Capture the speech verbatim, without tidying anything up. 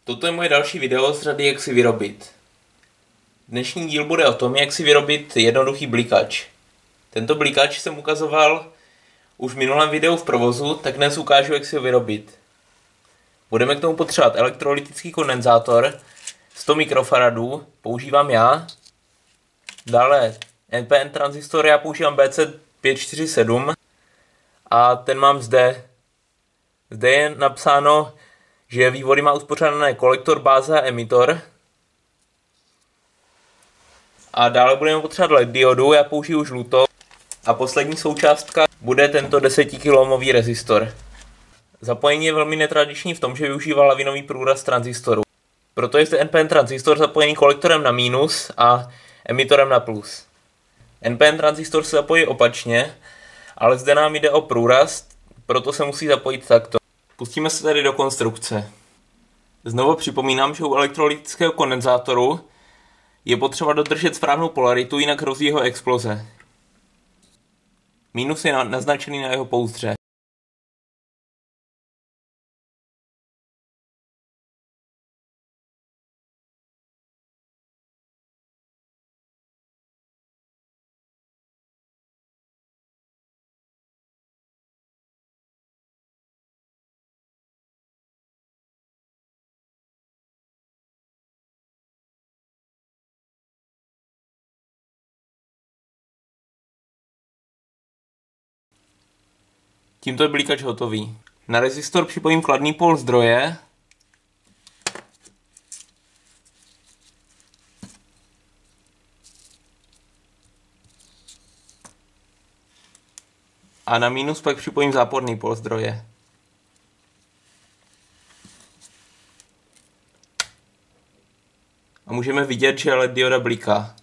Toto je moje další video z řady Jak si vyrobit. Dnešní díl bude o tom, jak si vyrobit jednoduchý blikač. Tento blikač jsem ukazoval už v minulém videu v provozu, tak dnes ukážu, jak si ho vyrobit. Budeme k tomu potřebovat elektrolytický kondenzátor, sto mikrofaradů, používám já. Dále N P N tranzistor, já používám B C pět čtyři sedm a ten mám zde. Zde je napsáno, že vývody má uspořádané kolektor, báze a emitor. A dále budeme potřebovat L E D diodu, já použiju žlutou. A poslední součástka bude tento desetikiloohmový rezistor. Zapojení je velmi netradiční v tom, že využívá lavinový průraz tranzistoru. Proto je zde N P N tranzistor zapojený kolektorem na mínus a emitorem na plus. N P N tranzistor se zapojí opačně, ale zde nám jde o průraz, proto se musí zapojit takto. Pustíme se tedy do konstrukce. Znovu připomínám, že u elektrolytického kondenzátoru je potřeba dodržet správnou polaritu, jinak hrozí jeho exploze. Mínus je naznačený na jeho pouzdře. Tímto je blikač hotový. Na rezistor připojím kladný pól zdroje. A na mínus pak připojím záporný pól zdroje. A můžeme vidět, že L E D dioda bliká.